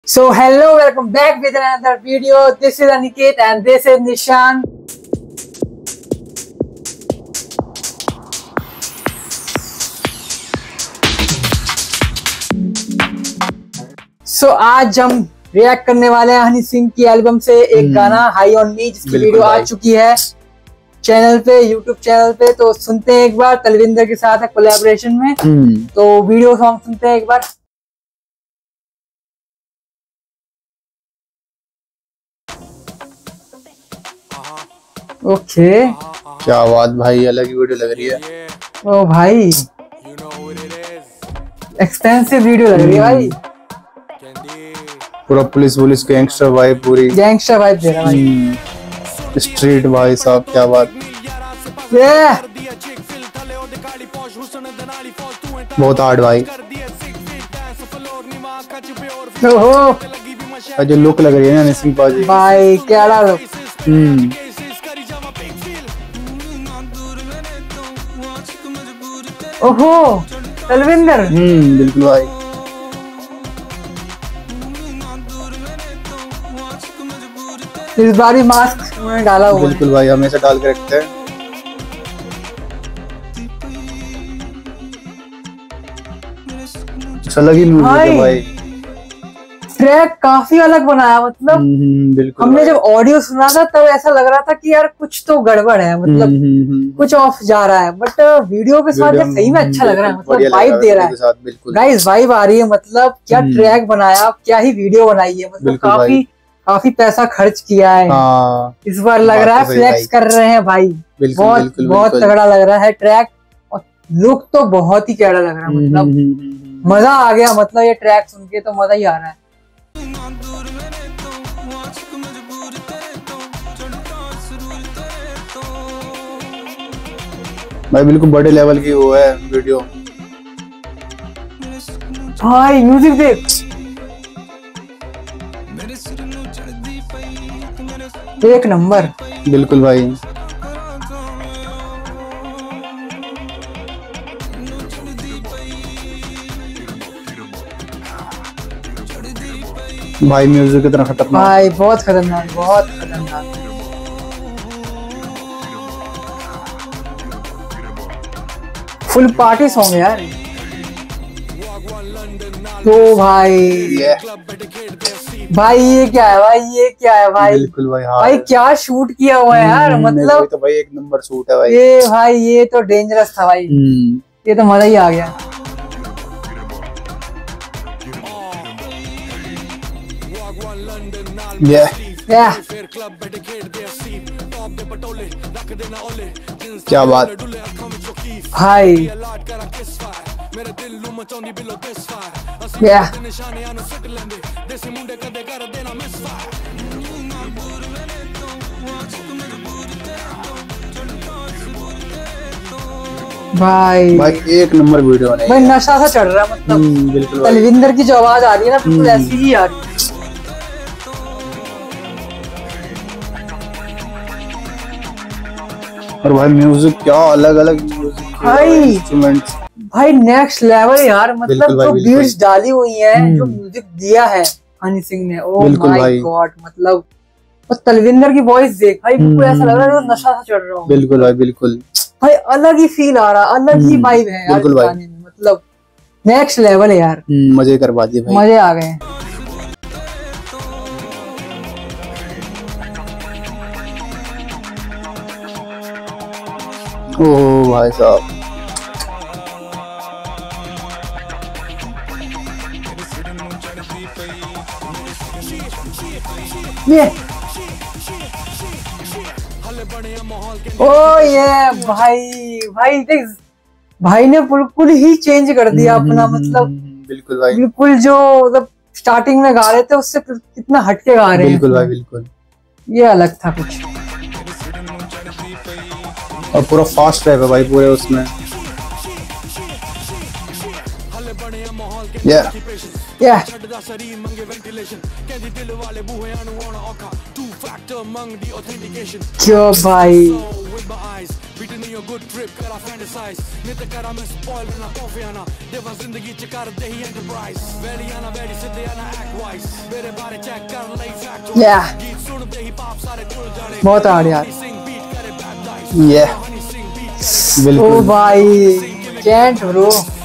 So hello, welcome back with another video. This is Aniket and this is Nishan. So आज हम react करने वाले हैं हनी सिंह की एल्बम से एक गाना हाई ऑन मी, जिसकी वीडियो आ चुकी है चैनल पे, यूट्यूब चैनल पे। तो सुनते हैं एक बार, तलविंदर के साथ है कोलैबोरेशन में। तो वीडियो सॉन्ग सुनते हैं एक बार। ओके, क्या बात भाई, अलग ही वीडियो लग रही है। ओ भाई, एक्सपेंसिव वीडियो लग रही है भाई। पूरा पुलिस गैंगस्टर वाइब, पूरी गैंगस्टर वाइब दे रहा है भाई। स्ट्रीट भाई साहब, क्या बात। बहुत हार्ड भाई। ओहो, जो लुक लग रही है ना हनी सिंह बाजी भाई क्या लुक। ओहो, तलविंदर। बिल्कुल भाई। इस बार भी मास्क उन्होंने डाला हुआ है। बिल्कुल भाई, हमेशा डाल के रखते हैं। अलग ही म्यूजिक है भाई। ट्रैक काफी अलग बनाया, मतलब बिल्कुल। हमने जब ऑडियो सुना था तब ऐसा लग रहा था कि यार कुछ तो गड़बड़ है, मतलब कुछ ऑफ जा रहा है, बट वीडियो के साथ सही में अच्छा लग रहा है, मतलब वाइब दे रहा है गाइस, वाइब आ रही है। मतलब क्या ट्रैक बनाया, क्या ही वीडियो बनाई है, मतलब काफी पैसा खर्च किया है। इस बार लग रहा है फ्लेक्स कर रहे हैं भाई। बहुत तगड़ा लग रहा है ट्रैक, और लुक तो बहुत ही कैड़ा लग रहा है, मतलब मजा आ गया। मतलब ये ट्रैक सुन के तो मजा ही आ रहा है। भाई बिल्कुल बड़े लेवल की वो है वीडियो। भाई म्यूजिक देख, एक नंबर। बिल्कुल भाई। भाई म्यूजिक कितना खतरनाक भाई, बहुत खतरनाक, बहुत खतरनाक। फुल पार्टी सॉन्ग यार। तो भाई भाई ये क्या है भाई, ये क्या है भाई। बिल्कुल भाई। भाई क्या शूट किया हुआ है यार, मतलब तो भाई एक नंबर शूट है भाई। ये भाई ये तो डेंजरस था भाई। ये तो मजा ही आ गया। क्या बात भाई। भाई एक नंबर वीडियो है भाई, नशा सा चढ़ रहा है, मतलब बिल्कुल। तलविंदर की जो आवाज आ रही है ना, बिल्कुल ऐसी ही आ रही है। और भाई म्यूजिक, क्या अलग अलग म्यूजिक भाई इंस्ट्रूमेंट्स, भाई नेक्स्ट लेवल यार। मतलब जो बीट्स डाली हुई है, जो म्यूजिक दिया है हनी सिंह ने, ओ माय गॉड। मतलब और तलविंदर की वॉइस देख भाई, बिल्कुल ऐसा लग रहा है नशा सा चढ़ रहा हूँ। बिल्कुल भाई, बिल्कुल भाई, अलग ही फील आ रहा, अलग ही वाइब है यार गाने में, मतलब नेक्स्ट लेवल है यार। मजे करवा दिए भाई, मजे आ गए। ओ भाई साहब, ये ओ ये भाई, भाई देख, भाई ने बिल्कुल ही चेंज कर दिया अपना, मतलब बिल्कुल भाई, बिल्कुल जो मतलब स्टार्टिंग में गा रहे थे उससे कितना हटके गा रहे हैं। बिल्कुल भाई, बिल्कुल ये अलग था कुछ। और पूरा फास्ट रैप है भाई पूरे उसमें। क्यों भाई, बहुत हार्ड यार। ये बिल्कुल। ओ भाई चैंट ब्रो।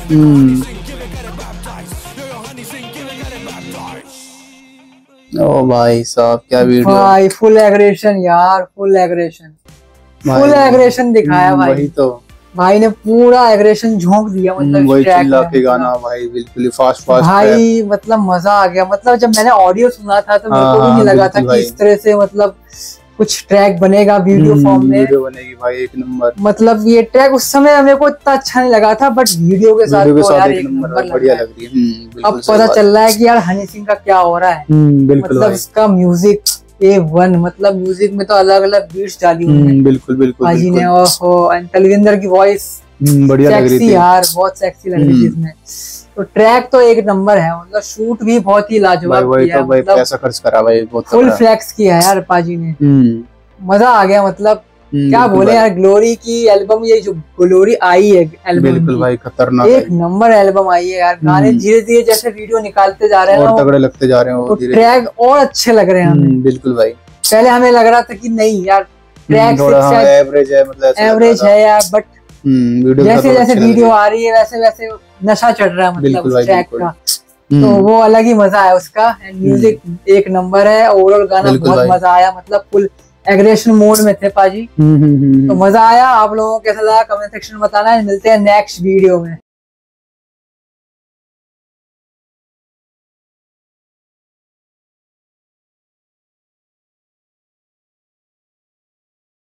ओ भाई साहब क्या वीडियो भाई, फुल एग्रेशन यार, फुल एग्रेशन, फुल एग्रेशन दिखाया भाई। वही तो भाई ने पूरा एग्रेशन झोंक दिया, मतलब वही चिल्ला के गाना भाई, बिल्कुल फास्ट भाई, मतलब मजा आ गया। मतलब जब मैंने ऑडियो सुना था तो मेरे को भी नहीं लगा था कि इस तरह से मतलब कुछ ट्रैक बनेगा वीडियो फॉर्म में। वीडियो बनेगी भाई एक नंबर। मतलब ये ट्रैक उस समय मेरे को इतना अच्छा नहीं लगा था, बट वीडियो के साथ यार एक नंबर बढ़िया लग रही है। अब पता चल रहा है कि यार हनी सिंह का क्या हो रहा है। मतलब इसका म्यूजिक A1, मतलब म्यूजिक में तो अलग अलग बीट्स डाली हुई है बिल्कुल बिल्कुल भाजी ने। और तलविंदर की वॉइस बढ़िया लग रही थी यार, बहुत सेक्सी लग रही थी इसमें। तो ट्रैक तो एक नंबर है, मतलब शूट भी बहुत ही लाजवाब किया, तो भाई पैसा खर्च करा भाई, बहुत फुल फ्लेक्स किया यार पाजी ने। मजा आ गया। मतलब क्या बोले यार, ग्लोरी की एल्बम, ये जो ग्लोरी आई है एल्बम, बिल्कुल भाई खतरनाक, एक नंबर एल्बम आई है यार। गाने धीरे धीरे जैसे वीडियो निकालते जा रहे हैं और तगड़े लगते जा रहे हैं, तो ट्रैक और अच्छे लग रहे हैं हमें। बिल्कुल भाई। पहले हमें लग रहा था कि नहीं यार ट्रैक एवरेज है, मतलब एवरेज है यार, बट जैसे जैसे वीडियो आ रही है वैसे वैसे नशा चढ़ रहा है मतलब ट्रैक का। तो वो अलग ही मजा है उसका। म्यूजिक एक नंबर है, ओवरऑल गाना बहुत मजा आया। मतलब फुल एग्रेशन मोड में थे पाजी। तो मजा आया। आप लोगों को कैसा लगा कमेंट सेक्शन में बताना है। मिलते हैं नेक्स्ट वीडियो में।